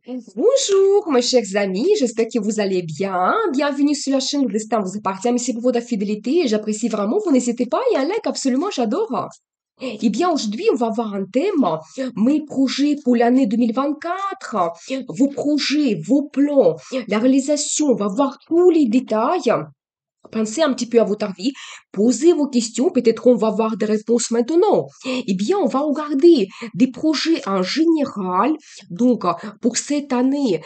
Bonjour, mes chers amis, j'espère que vous allez bien. Bienvenue sur la chaîne Le Destin vous appartient. Merci pour votre fidélité et j'apprécie vraiment. Vous n'hésitez pas et un like, absolument, j'adore. Eh bien, aujourd'hui, on va voir un thème, mes projets pour l'année 2024, vos projets, vos plans, la réalisation, on va voir tous les détails. Pensez un petit peu à votre vie, posez vos questions, peut-être on va avoir des réponses maintenant. Eh bien, on va regarder des projets en général. Donc, pour cette année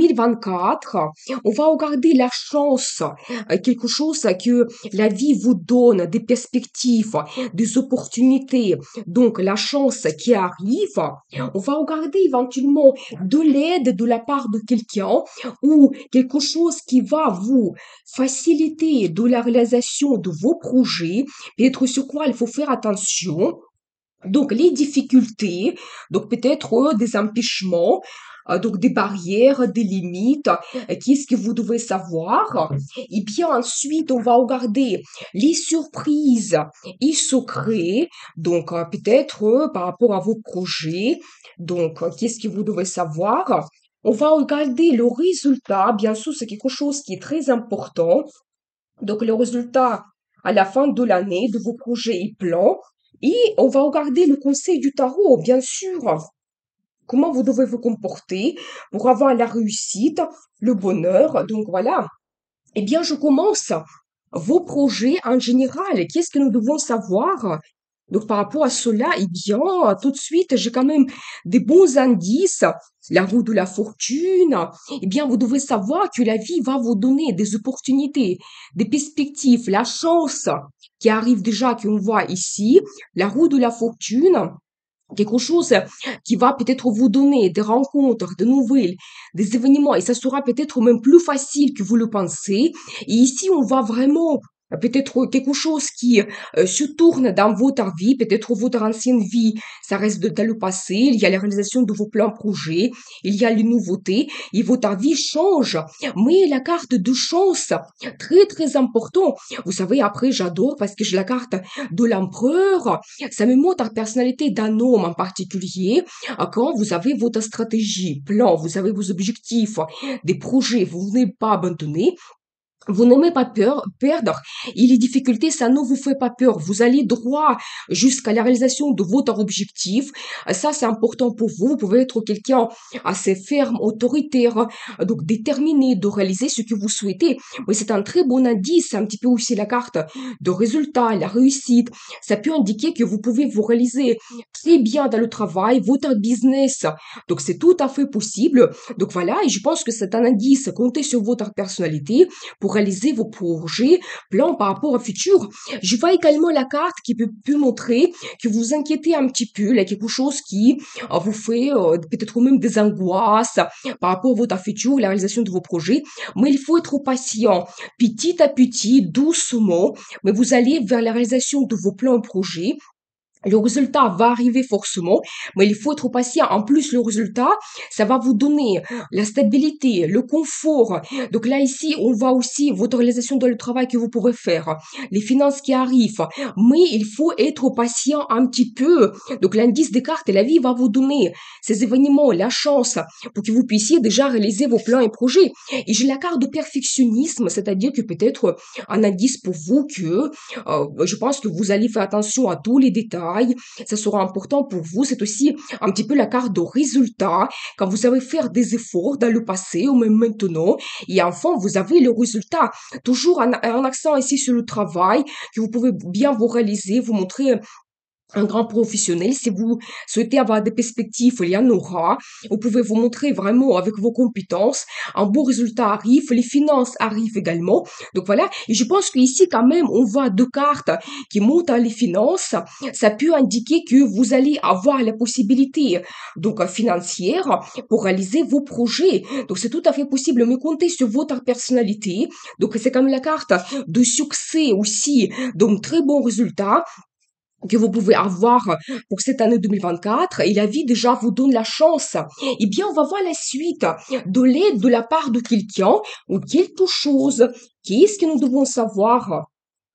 2024, on va regarder la chance, quelque chose que la vie vous donne, des perspectives, des opportunités. Donc, la chance qui arrive, on va regarder éventuellement de l'aide de la part de quelqu'un ou quelque chose qui va vous faciliter de la réalisation de vos projets, peut-être sur quoi il faut faire attention. Donc, les difficultés, donc peut-être des empêchements, donc des barrières, des limites, qu'est-ce que vous devez savoir. Et bien ensuite, on va regarder les surprises et secrets, donc peut-être par rapport à vos projets, donc qu'est-ce que vous devez savoir. On va regarder le résultat, bien sûr, c'est quelque chose qui est très important. Donc, le résultat à la fin de l'année de vos projets et plans. Et on va regarder le conseil du tarot, bien sûr. Comment vous devez vous comporter pour avoir la réussite, le bonheur. Donc, voilà. Eh bien, je commence. Vos projets en général, qu'est-ce que nous devons savoir? Donc, par rapport à cela, eh bien, tout de suite, j'ai quand même des bons indices. La roue de la fortune. Eh bien, vous devez savoir que la vie va vous donner des opportunités, des perspectives, la chance qui arrive déjà, qu'on voit ici. La roue de la fortune. Quelque chose qui va peut-être vous donner des rencontres, des nouvelles, des événements, et ça sera peut-être même plus facile que vous le pensez. Et ici, on va vraiment peut-être quelque chose qui se tourne dans votre vie, peut-être votre ancienne vie, ça reste dans le passé, il y a la réalisation de vos plans projets, il y a les nouveautés, et votre vie change. Mais la carte de chance, très très important. Vous savez, après, j'adore parce que j'ai la carte de l'empereur, ça me montre la personnalité d'un homme en particulier. Quand vous avez votre stratégie, plan, vous avez vos objectifs, des projets, vous n'êtes pas abandonner. Vous n'aimez pas perdre et les difficultés, ça ne vous fait pas peur. Vous allez droit jusqu'à la réalisation de votre objectif. Ça, c'est important pour vous. Vous pouvez être quelqu'un assez ferme, autoritaire, donc déterminé de réaliser ce que vous souhaitez. Mais c'est un très bon indice. C'est un petit peu aussi la carte de résultat, la réussite. Ça peut indiquer que vous pouvez vous réaliser très bien dans le travail, votre business. Donc, c'est tout à fait possible. Donc, voilà. Et je pense que c'est un indice. Comptez sur votre personnalité pour réaliser vos projets, plans par rapport au futur. Je vois également la carte qui peut montrer que vous inquiétez un petit peu, là, quelque chose qui vous fait peut-être même des angoisses par rapport à votre futur, la réalisation de vos projets. Mais il faut être patient, petit à petit, doucement, mais vous allez vers la réalisation de vos plans et projets. Le résultat va arriver forcément, mais il faut être patient. En plus, le résultat, ça va vous donner la stabilité, le confort. Donc là, ici, on voit aussi votre réalisation dans le travail que vous pouvez faire, les finances qui arrivent. Mais il faut être patient un petit peu. Donc l'indice des cartes et la vie va vous donner ces événements, la chance pour que vous puissiez déjà réaliser vos plans et projets. Et j'ai la carte de perfectionnisme, c'est-à-dire que peut-être un indice pour vous que je pense que vous allez faire attention à tous les détails. Ça sera important pour vous. C'est aussi un petit peu la carte de résultat. Quand vous savez faire des efforts dans le passé ou même maintenant. Et enfin, vous avez le résultat. Toujours un accent ici sur le travail que vous pouvez bien vous réaliser, vous montrer un grand professionnel. Si vous souhaitez avoir des perspectives, il y en aura. Vous pouvez vous montrer vraiment avec vos compétences. Un beau résultat arrive, les finances arrivent également. Donc voilà. Et je pense qu'ici, quand même, on voit deux cartes qui montent à les finances. Ça peut indiquer que vous allez avoir la possibilité, donc, financière pour réaliser vos projets. Donc, c'est tout à fait possible, mais comptez sur votre personnalité. Donc, c'est comme la carte de succès aussi. Donc, très bon résultat que vous pouvez avoir pour cette année 2024 et la vie déjà vous donne la chance. Eh bien, on va voir la suite de l'aide de la part de quelqu'un ou quelque chose. Qu'est-ce que nous devons savoir?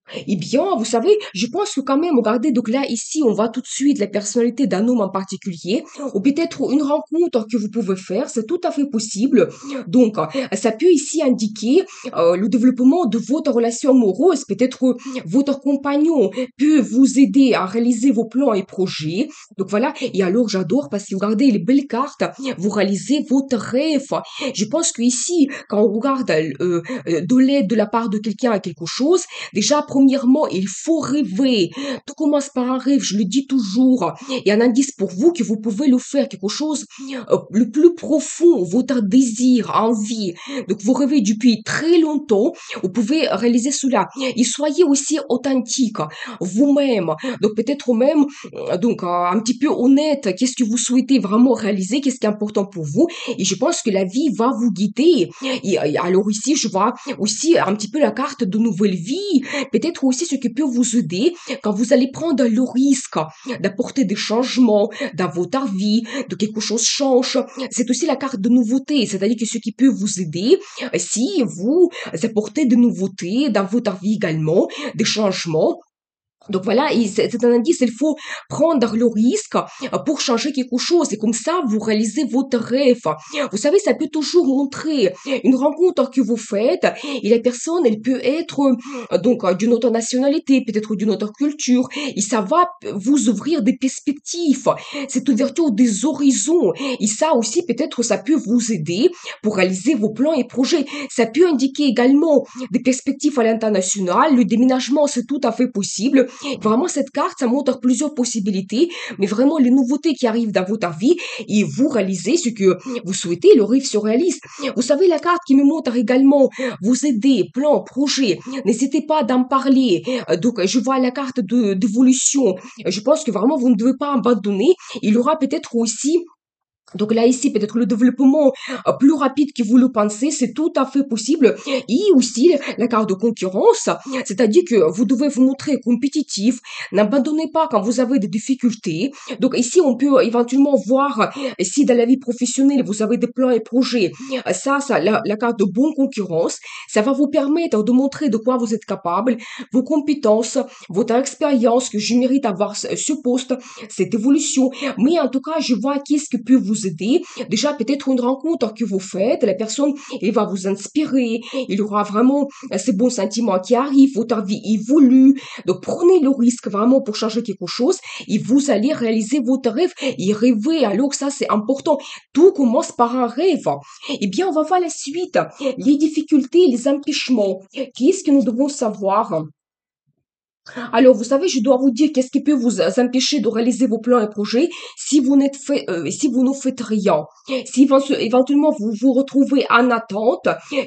Eh bien, vous savez, je pense que quand même, regardez, donc là, ici, on voit tout de suite la personnalité d'un homme en particulier, ou peut-être une rencontre que vous pouvez faire, c'est tout à fait possible. Donc, ça peut ici indiquer le développement de votre relation amoureuse, peut-être votre compagnon peut vous aider à réaliser vos plans et projets. Donc voilà, et alors j'adore parce que regardez les belles cartes, vous réalisez votre rêve. Je pense que ici, quand on regarde de l'aide de la part de quelqu'un à quelque chose, déjà, premièrement, il faut rêver. Tout commence par un rêve, je le dis toujours. Et un indice pour vous que vous pouvez le faire, quelque chose le plus profond, votre désir, envie. Donc, vous rêvez depuis très longtemps, vous pouvez réaliser cela. Et soyez aussi authentique, vous-même. Donc, peut-être même, un petit peu honnête, qu'est-ce que vous souhaitez vraiment réaliser, qu'est-ce qui est important pour vous. Et je pense que la vie va vous guider. Et alors ici, je vois aussi un petit peu la carte de nouvelle vie, peut-être aussi ce qui peut vous aider quand vous allez prendre le risque d'apporter des changements dans votre vie, de quelque chose change. C'est aussi la carte de nouveauté, c'est-à-dire que ce qui peut vous aider si vous apportez des nouveautés dans votre vie également, des changements. Donc voilà, c'est un indice, il faut prendre le risque pour changer quelque chose et comme ça, vous réalisez votre rêve. Vous savez, ça peut toujours montrer une rencontre que vous faites et la personne, elle peut être d'une autre nationalité, peut-être d'une autre culture et ça va vous ouvrir des perspectives, cette ouverture des horizons et ça aussi, peut-être, ça peut vous aider pour réaliser vos plans et projets. Ça peut indiquer également des perspectives à l'international, le déménagement, c'est tout à fait possible. Vraiment, cette carte, ça montre plusieurs possibilités, mais vraiment les nouveautés qui arrivent dans votre vie et vous réalisez ce que vous souhaitez, le rêve se réalise. Vous savez, la carte qui me montre également vous aider, plan, projet, n'hésitez pas d'en parler. Donc, je vois la carte d'évolution. Je pense que vraiment, vous ne devez pas abandonner. Il y aura peut-être aussi donc là, ici, peut-être le développement plus rapide que vous le pensez, c'est tout à fait possible. Et aussi, la carte de concurrence, c'est-à-dire que vous devez vous montrer compétitif, n'abandonnez pas quand vous avez des difficultés. Donc ici, on peut éventuellement voir si dans la vie professionnelle, vous avez des plans et projets. La carte de bonne concurrence, ça va vous permettre de montrer de quoi vous êtes capable, vos compétences, votre expérience, que je mérite d'avoir ce poste, cette évolution. Mais en tout cas, je vois qu'est-ce que peut vous aider. Déjà, peut-être une rencontre que vous faites, la personne, elle va vous inspirer, il y aura vraiment ces bons sentiments qui arrivent, votre vie évolue. Donc, prenez le risque vraiment pour changer quelque chose et vous allez réaliser votre rêve et rêver. Alors, ça, c'est important. Tout commence par un rêve. Eh bien, on va voir la suite. Les difficultés, les empêchements. Qu'est-ce que nous devons savoir? Alors, vous savez, je dois vous dire qu'est-ce qui peut vous empêcher de réaliser vos plans et projets si vous ne faites rien. Si éventuellement vous vous retrouvez en attente,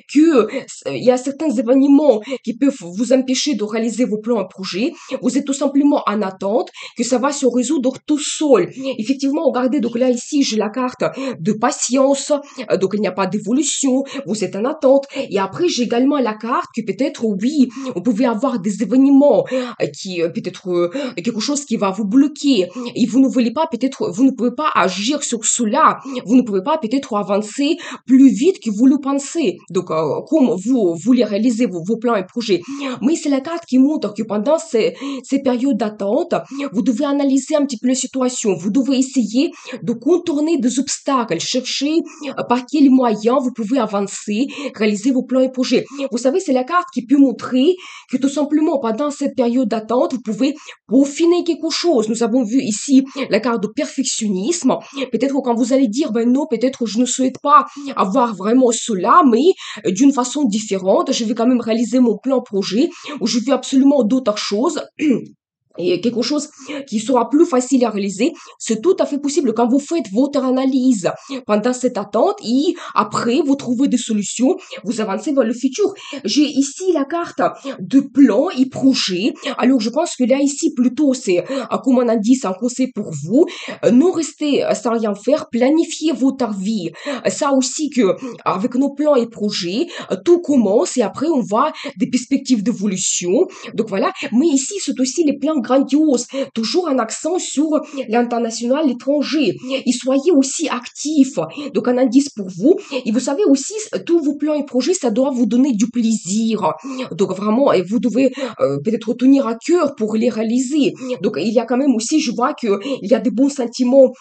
il y a certains événements qui peuvent vous empêcher de réaliser vos plans et projets, vous êtes tout simplement en attente, que ça va se résoudre tout seul. Effectivement, regardez, donc là, ici, j'ai la carte de patience, donc il n'y a pas d'évolution, vous êtes en attente. Et après, j'ai également la carte que peut-être, oui, vous pouvez avoir des événements qui peut-être quelque chose qui va vous bloquer et vous ne voulez pas peut-être vous ne pouvez pas agir sur cela, vous ne pouvez pas peut-être avancer plus vite que vous le pensez, donc comme vous voulez réaliser vos plans et projets. Mais c'est la carte qui montre que pendant ces périodes d'attente, vous devez analyser un petit peu la situation, vous devez essayer de contourner des obstacles, chercher par quels moyens vous pouvez avancer, réaliser vos plans et projets. Vous savez, c'est la carte qui peut montrer que tout simplement pendant cette période d'attente, vous pouvez peaufiner quelque chose. Nous avons vu ici la carte de perfectionnisme. Peut-être quand vous allez dire, ben non, peut-être je ne souhaite pas avoir vraiment cela, mais d'une façon différente, je vais quand même réaliser mon plan projet où je veux absolument d'autres choses et quelque chose qui sera plus facile à réaliser, c'est tout à fait possible quand vous faites votre analyse pendant cette attente et après vous trouvez des solutions, vous avancez vers le futur. J'ai ici la carte de plan et projet. Alors je pense que là ici plutôt c'est comme on a dit, c'est un conseil pour vous. Non rester sans rien faire, planifier votre vie. Ça aussi que avec nos plans et projets, tout commence et après on voit des perspectives d'évolution. Donc voilà, mais ici c'est aussi les plans grandiose, toujours un accent sur l'international, l'étranger. Et soyez aussi actif. Donc, un indice pour vous. Et vous savez aussi, tous vos plans et projets, ça doit vous donner du plaisir. Donc, vraiment, et vous devez peut-être tenir à cœur pour les réaliser. Donc, il y a quand même aussi, je vois que il y a des bons sentiments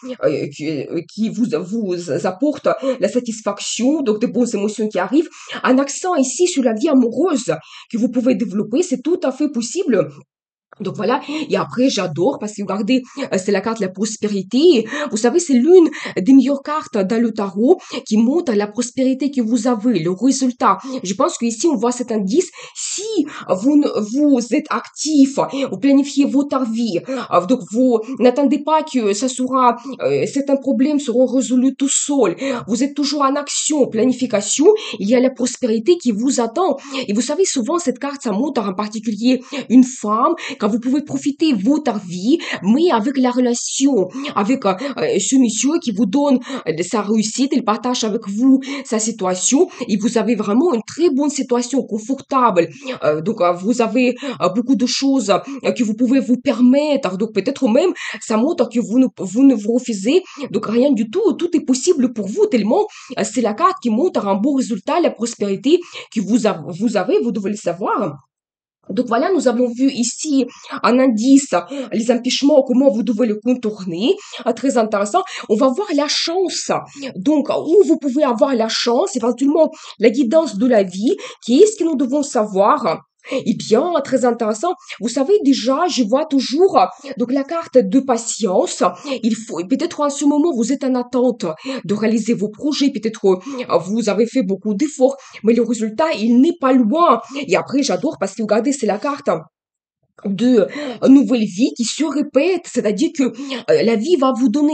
qui vous apportent la satisfaction, donc des bonnes émotions qui arrivent. Un accent ici sur la vie amoureuse que vous pouvez développer, c'est tout à fait possible. Donc voilà, et après j'adore parce que regardez, c'est la carte de la prospérité. Vous savez, c'est l'une des meilleures cartes dans le tarot qui montre la prospérité que vous avez, le résultat. Je pense qu'ici on voit cet indice. Si vous êtes actif, vous planifiez votre vie, donc vous n'attendez pas que ça sera, certains problèmes seront résolus tout seuls. Vous êtes toujours en action, planification. Il y a la prospérité qui vous attend. Et vous savez, souvent cette carte, ça montre en particulier une femme, quand vous pouvez profiter de votre vie, mais avec la relation, avec ce monsieur qui vous donne sa réussite, il partage avec vous sa situation, et vous avez vraiment une très bonne situation, confortable. Donc, vous avez beaucoup de choses que vous pouvez vous permettre. Donc, peut-être même, ça montre que vous ne vous refusez. Donc, rien du tout. Tout est possible pour vous, tellement c'est la carte qui montre un bon résultat, la prospérité que vous avez, vous devez le savoir. Donc voilà, nous avons vu ici un indice, les empêchements, comment vous devez le contourner. Très intéressant. On va voir la chance. Donc, où vous pouvez avoir la chance, éventuellement la guidance de la vie. Qu'est-ce que nous devons savoir? Eh bien, très intéressant. Vous savez déjà, je vois toujours donc la carte de patience. Il faut peut-être en ce moment vous êtes en attente de réaliser vos projets. Peut-être vous avez fait beaucoup d'efforts, mais le résultat il n'est pas loin. Et après, j'adore parce que regardez, c'est la carte de nouvelle vie qui se répète, c'est-à-dire que la vie va vous donner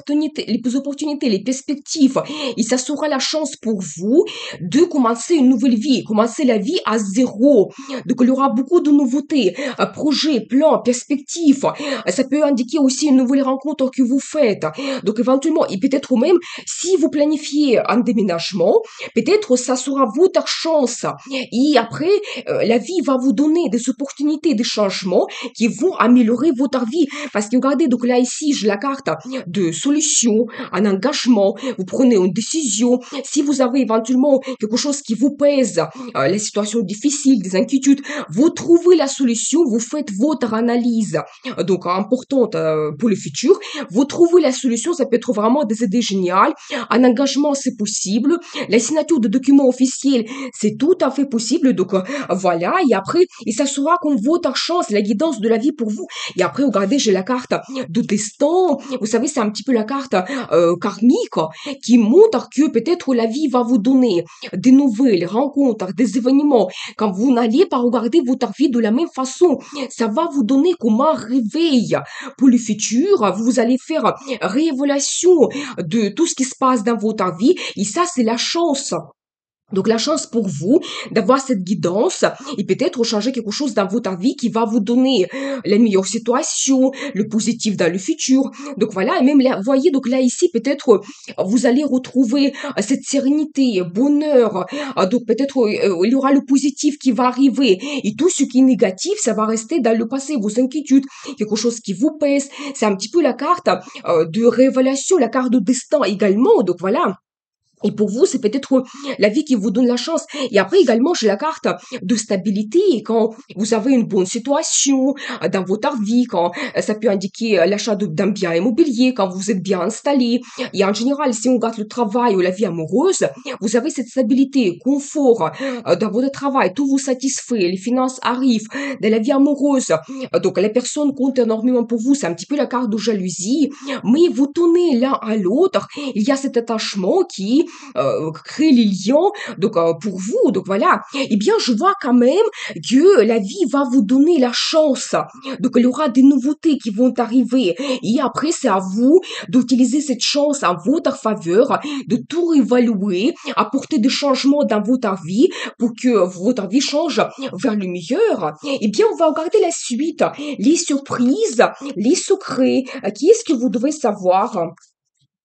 les perspectives, et ça sera la chance pour vous de commencer une nouvelle vie, commencer la vie à zéro. Donc il y aura beaucoup de nouveautés, projets, plans, perspectives. Ça peut indiquer aussi une nouvelle rencontre que vous faites. Donc éventuellement, et peut-être même si vous planifiez un déménagement, peut-être ça sera votre chance. Et après, la vie va vous donner des opportunités, des changements qui vont améliorer votre vie. Parce que regardez, donc là ici, j'ai la carte de solution, un engagement, vous prenez une décision. Si vous avez éventuellement quelque chose qui vous pèse, les situations difficiles, des inquiétudes, vous trouvez la solution, vous faites votre analyse, donc importante pour le futur, vous trouvez la solution, ça peut être vraiment des idées géniales, un engagement c'est possible, la signature de documents officiels c'est tout à fait possible, donc voilà, et après, et ça sera comme votre chance, la guidance de la vie pour vous. Et après, regardez, j'ai la carte de destin. Vous savez, c'est un petit peu la carte karmique qui montre que peut-être la vie va vous donner des nouvelles rencontres, des événements. Quand vous n'allez pas regarder votre vie de la même façon, ça va vous donner comme un réveil pour le futur. Vous allez faire réévaluation de tout ce qui se passe dans votre vie. Et ça, c'est la chance. Donc la chance pour vous d'avoir cette guidance et peut-être changer quelque chose dans votre vie qui va vous donner la meilleure situation, le positif dans le futur. Donc voilà, et même là, voyez, donc là ici peut-être vous allez retrouver cette sérénité, bonheur. Donc peut-être il y aura le positif qui va arriver et tout ce qui est négatif, ça va rester dans le passé, vos inquiétudes, quelque chose qui vous pèse. C'est un petit peu la carte de révélation, la carte de destin également. Donc voilà. Et pour vous, c'est peut-être la vie qui vous donne la chance. Et après également, j'ai la carte de stabilité. Quand vous avez une bonne situation dans votre vie, quand ça peut indiquer l'achat d'un bien immobilier, quand vous êtes bien installé. Et en général, si on regarde le travail ou la vie amoureuse, vous avez cette stabilité, confort dans votre travail, tout vous satisfait, les finances arrivent, dans la vie amoureuse. Donc, la personne compte énormément pour vous. C'est un petit peu la carte de jalousie. Mais vous tenez l'un à l'autre. Il y a cet attachement qui créer les liens donc pour vous, donc voilà. Eh bien, je vois quand même que la vie va vous donner la chance, donc il y aura des nouveautés qui vont arriver et après c'est à vous d'utiliser cette chance en votre faveur, de tout évaluer, apporter des changements dans votre vie pour que votre vie change vers le meilleur. Eh bien, on va regarder la suite, les surprises, les secrets. Qu'est-ce que vous devez savoir?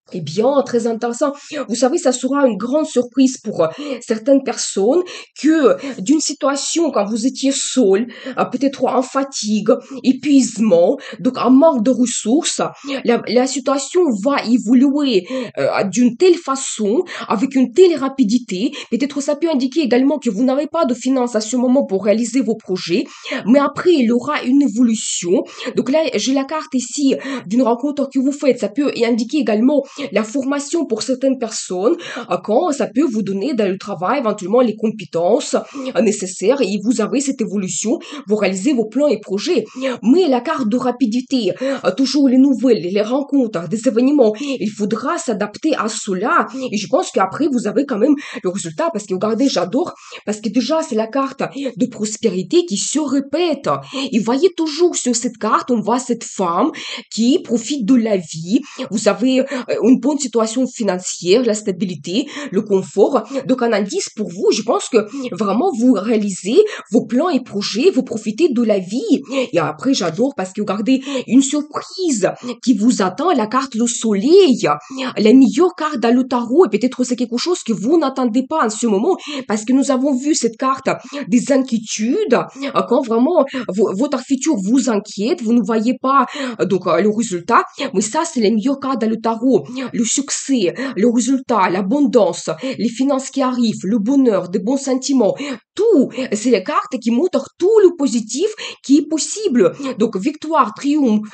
Eh bien, très intéressant. Vous savez, ça sera une grande surprise pour certaines personnes que d'une situation quand vous étiez seul, peut-être en fatigue, épuisement, donc en manque de ressources, la situation va évoluer d'une telle façon, avec une telle rapidité. Peut-être ça peut indiquer également que vous n'avez pas de finances à ce moment pour réaliser vos projets, mais après, il y aura une évolution. Donc là, j'ai la carte ici d'une rencontre que vous faites. Ça peut y indiquer également la formation pour certaines personnes, quand ça peut vous donner dans le travail éventuellement les compétences nécessaires et vous avez cette évolution, vous réalisez vos plans et projets. Mais la carte de rapidité, toujours les nouvelles, les rencontres, des événements, il faudra s'adapter à cela. Et je pense qu'après, vous avez quand même le résultat parce que regardez, j'adore, parce que déjà, c'est la carte de prospérité qui se répète. Et voyez toujours sur cette carte, on voit cette femme qui profite de la vie. Vous avez une bonne situation financière, la stabilité, le confort. Donc, un indice pour vous, je pense que vraiment vous réalisez vos plans et projets, vous profitez de la vie. Et après, j'adore parce que regardez, une surprise qui vous attend, la carte le soleil, la meilleure carte dans le tarot, et peut-être c'est quelque chose que vous n'attendez pas en ce moment, parce que nous avons vu cette carte des inquiétudes, quand vraiment votre futur vous inquiète, vous ne voyez pas le résultat, mais ça c'est les meilleures cartes dans le tarot, le succès, le résultat, l'abondance, les finances qui arrivent, le bonheur, des bons sentiments, tout, c'est les cartes qui montrent tout le positif qui est possible. Donc, victoire, triomphe,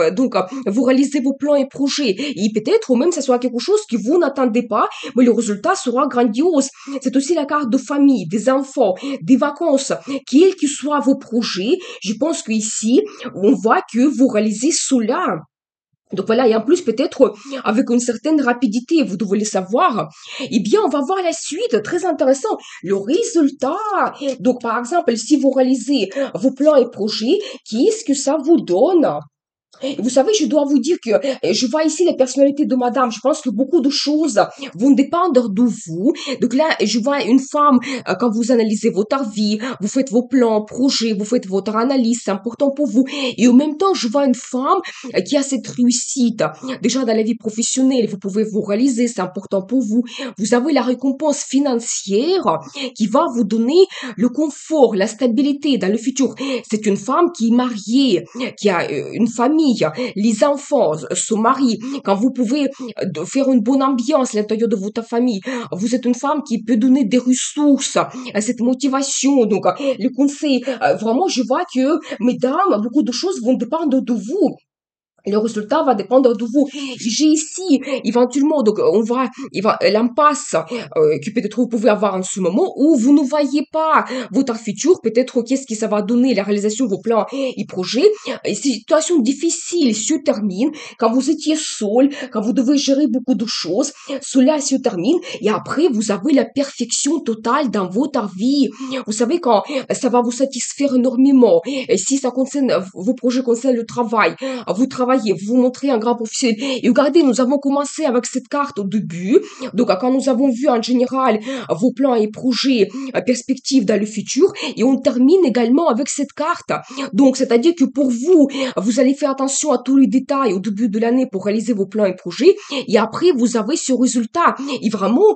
vous réalisez vos plans et projets. Et peut-être même ça sera quelque chose que vous n'attendez pas, mais le résultat sera grandiose. C'est aussi la carte de famille, des enfants, des vacances, quels que soient vos projets. Je pense qu'ici, on voit que vous réalisez cela. Donc voilà, et en plus peut-être avec une certaine rapidité, vous devez le savoir, eh bien on va voir la suite, très intéressant, le résultat. Donc par exemple, si vous réalisez vos plans et projets, qu'est-ce que ça vous donne? Vous savez, je dois vous dire que je vois ici les personnalités de madame. Je pense que beaucoup de choses vont dépendre de vous. Donc là, je vois une femme, quand vous analysez votre vie, vous faites vos plans, projets, vous faites votre analyse, c'est important pour vous. Et en même temps, je vois une femme qui a cette réussite. Déjà dans la vie professionnelle, vous pouvez vous réaliser, c'est important pour vous. Vous avez la récompense financière qui va vous donner le confort, la stabilité dans le futur. C'est une femme qui est mariée, qui a une famille, les enfants, son mari, quand vous pouvez faire une bonne ambiance à l'intérieur de votre famille, vous êtes une femme qui peut donner des ressources, cette motivation, donc le conseil, vraiment je vois que, mesdames, beaucoup de choses vont dépendre de vous. Le résultat va dépendre de vous. J'ai ici, éventuellement, donc on va, l'impasse que peut-être vous pouvez avoir en ce moment où vous ne voyez pas votre futur, peut-être qu'est-ce que ça va donner, la réalisation de vos plans et projets. Et ces situations difficiles se terminent quand vous étiez seul, quand vous devez gérer beaucoup de choses. Cela se termine et après vous avez la perfection totale dans votre vie. Vous savez quand ça va vous satisfaire énormément. Et si ça concerne, vos projets concernent le travail, vous travaillez, vous montrez un grand professionnel. Et regardez, nous avons commencé avec cette carte au début. Donc, quand nous avons vu en général vos plans et projets, perspectives dans le futur, et on termine également avec cette carte. Donc, c'est-à-dire que pour vous, vous allez faire attention à tous les détails au début de l'année pour réaliser vos plans et projets. Et après, vous avez ce résultat. Et vraiment,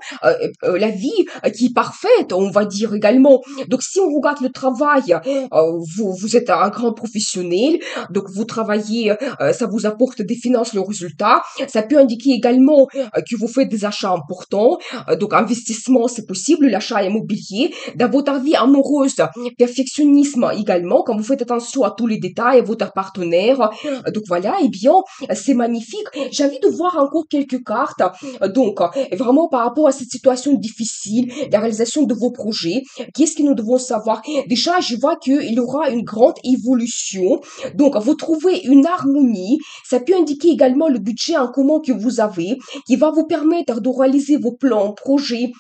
la vie qui est parfaite, on va dire également. Donc, si on regarde le travail, vous êtes un grand professionnel, donc vous travaillez, ça vous apporte des finances, le résultat. Ça peut indiquer également que vous faites des achats importants, donc investissement c'est possible, l'achat immobilier. Dans votre vie amoureuse, perfectionnisme également, quand vous faites attention à tous les détails, à votre partenaire. Donc voilà, eh bien, c'est magnifique. J'ai envie de voir encore quelques cartes. Vraiment par rapport à cette situation difficile, la réalisation de vos projets, qu'est-ce que nous devons savoir? Déjà, je vois qu'il y aura une grande évolution. Donc, vous trouvez une harmonie. Ça peut indiquer également le budget en commun que vous avez, qui va vous permettre de réaliser vos plans, projets,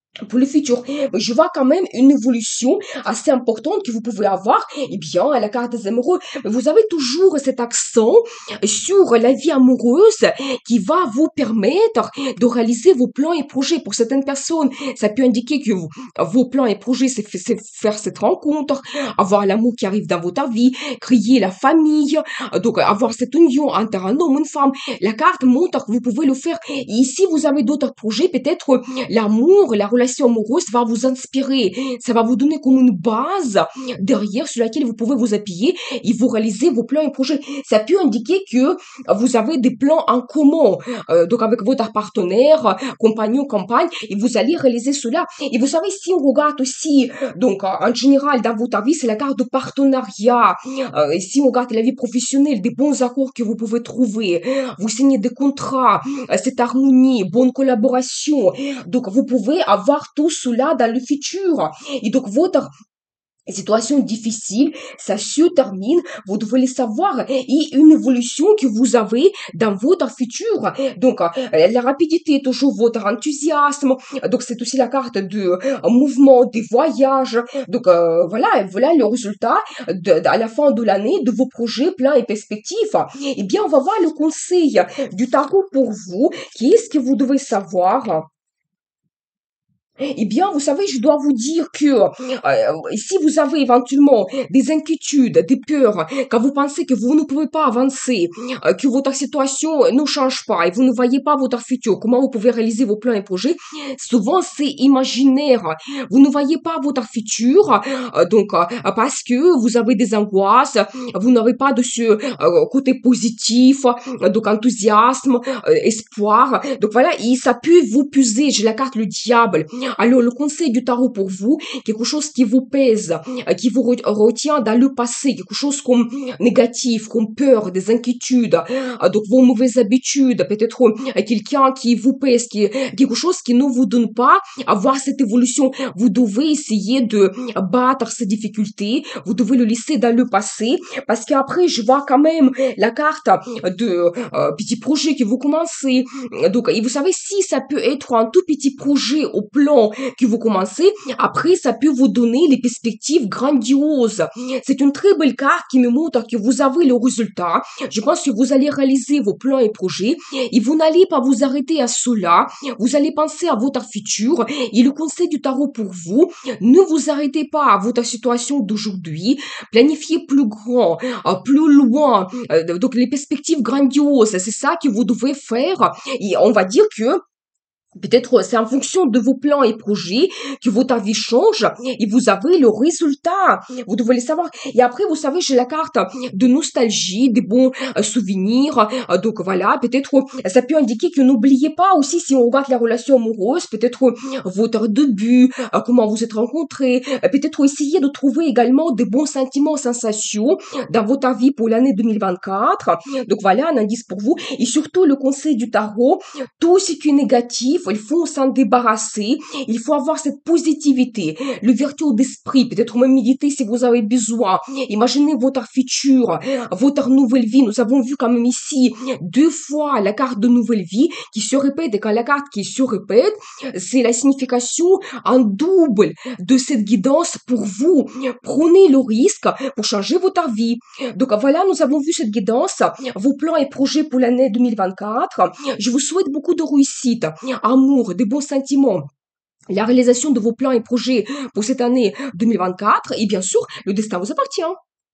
pour le futur. Mais je vois quand même une évolution assez importante que vous pouvez avoir. Eh bien, à la carte des amoureux, vous avez toujours cet accent sur la vie amoureuse qui va vous permettre de réaliser vos plans et projets. Pour certaines personnes, ça peut indiquer que vos plans et projets, c'est faire cette rencontre, avoir l'amour qui arrive dans votre vie, créer la famille, donc avoir cette union entre un homme et une femme. La carte montre que vous pouvez le faire. Et ici, vous avez d'autres projets, peut-être l'amour, la relation amoureuse va vous inspirer. Ça va vous donner comme une base derrière sur laquelle vous pouvez vous appuyer et vous réaliser vos plans et projets. Ça peut indiquer que vous avez des plans en commun, donc avec votre partenaire, compagnon, compagne, et vous allez réaliser cela. Et vous savez, si on regarde aussi, donc en général dans votre vie, c'est la carte de partenariat. Et si on regarde la vie professionnelle, des bons accords que vous pouvez trouver, vous signez des contrats, cette harmonie, bonne collaboration, donc, vous pouvez avoir tout cela dans le futur. Et donc, votre situation difficile, ça se termine, vous devez le savoir, et une évolution que vous avez dans votre futur. Donc, la rapidité est toujours votre enthousiasme. Donc, c'est aussi la carte de mouvement, des voyages. Donc, voilà le résultat à la fin de l'année de vos projets, plans et perspectives. Eh bien, on va voir le conseil du tarot pour vous. Qu'est-ce que vous devez savoir? Eh bien, vous savez, je dois vous dire que si vous avez éventuellement des inquiétudes, des peurs, quand vous pensez que vous ne pouvez pas avancer, que votre situation ne change pas et vous ne voyez pas votre futur, comment vous pouvez réaliser vos plans et projets, souvent c'est imaginaire. Vous ne voyez pas votre futur, parce que vous avez des angoisses, vous n'avez pas de ce côté positif, donc enthousiasme, espoir. Donc voilà, et ça peut vous puiser. J'ai la carte le diable. Alors, le conseil du tarot pour vous, quelque chose qui vous pèse, qui vous retient dans le passé, quelque chose comme négatif, comme peur, des inquiétudes, donc vos mauvaises habitudes, peut-être quelqu'un qui vous pèse, quelque chose qui ne vous donne pas avoir cette évolution. Vous devez essayer de battre ces difficultés, vous devez le laisser dans le passé, parce qu'après, je vois quand même la carte de petit projet que vous commencez. Donc, et vous savez, si ça peut être un tout petit projet au plan que vous commencez, après, ça peut vous donner les perspectives grandioses. C'est une très belle carte qui me montre que vous avez le résultat. Je pense que vous allez réaliser vos plans et projets et vous n'allez pas vous arrêter à cela. Vous allez penser à votre futur et le conseil du tarot pour vous, ne vous arrêtez pas à votre situation d'aujourd'hui. Planifiez plus grand, plus loin. Donc, les perspectives grandioses, c'est ça que vous devez faire. Et on va dire que peut-être c'est en fonction de vos plans et projets que votre vie change et vous avez le résultat. Vous devez le savoir. Et après, vous savez, j'ai la carte de nostalgie, des bons souvenirs. Donc voilà, peut-être ça peut indiquer que n'oubliez pas aussi si on regarde la relation amoureuse, peut-être votre début, comment vous êtes rencontrés. Peut-être essayer de trouver également des bons sentiments, sensations dans votre vie pour l'année 2024. Donc voilà, un indice pour vous. Et surtout, le conseil du tarot, tout ce qui est négatif, il faut s'en débarrasser, il faut avoir cette positivité, l'ouverture d'esprit, peut-être même méditer si vous avez besoin, imaginez votre futur, votre nouvelle vie. Nous avons vu quand même ici 2 fois la carte de nouvelle vie qui se répète, et quand la carte qui se répète, c'est la signification en double de cette guidance pour vous. Prenez le risque pour changer votre vie. Donc voilà, nous avons vu cette guidance, vos plans et projets pour l'année 2024. Je vous souhaite beaucoup de réussite, amour, de bons sentiments, la réalisation de vos plans et projets pour cette année 2024. Et bien sûr, le destin vous appartient.